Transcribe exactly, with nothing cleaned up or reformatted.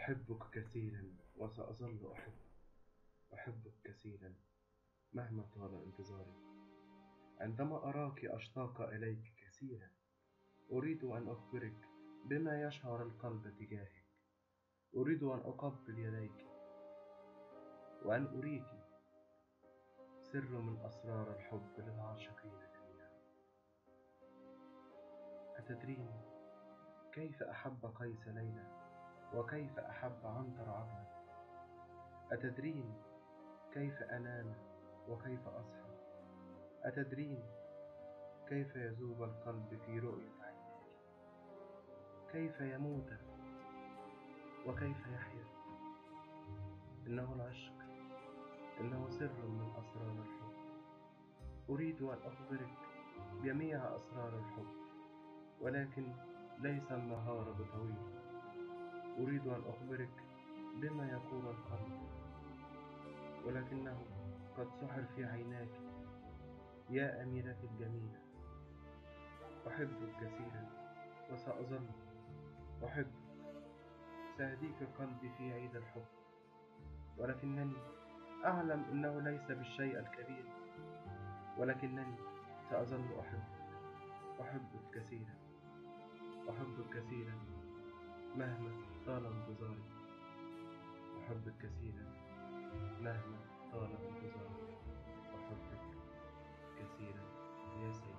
أحبك كثيرا وسأظل أحبك. أحبك كثيرا مهما طال انتظاري. عندما أراك أشتاق إليك كثيرا. أريد أن أخبرك بما يشعر القلب تجاهك. أريد أن أقبل يديك وأن أريك سر من أسرار الحب للعاشقين جميعا. أتدرين كيف أحب قيس ليلى وكيف أحب عنتر عبدا؟ أتدرين كيف أنام وكيف أصحى؟ أتدرين كيف يذوب القلب في رؤية عينيك؟ كيف يموت وكيف يحيا؟ إنه العشق، إنه سر من أسرار الحب. أريد أن أخبرك جميع أسرار الحب، ولكن ليس النهار بطويل. أريد أن أخبرك بما يقول القلب، ولكنه قد سحر في عيناك يا أميرتي الجميلة. أحبك كثيرا وسأظل أحبك. سأهديك قلبي في عيد الحب، ولكنني أعلم أنه ليس بالشيء الكبير، ولكنني سأظل أحبك. أحبك كثيرا. أحبك كثيرا مهما طال انتظاري. أحبك كثيرا مهما طال انتظاري. أحبك كثيرا يا سيدي.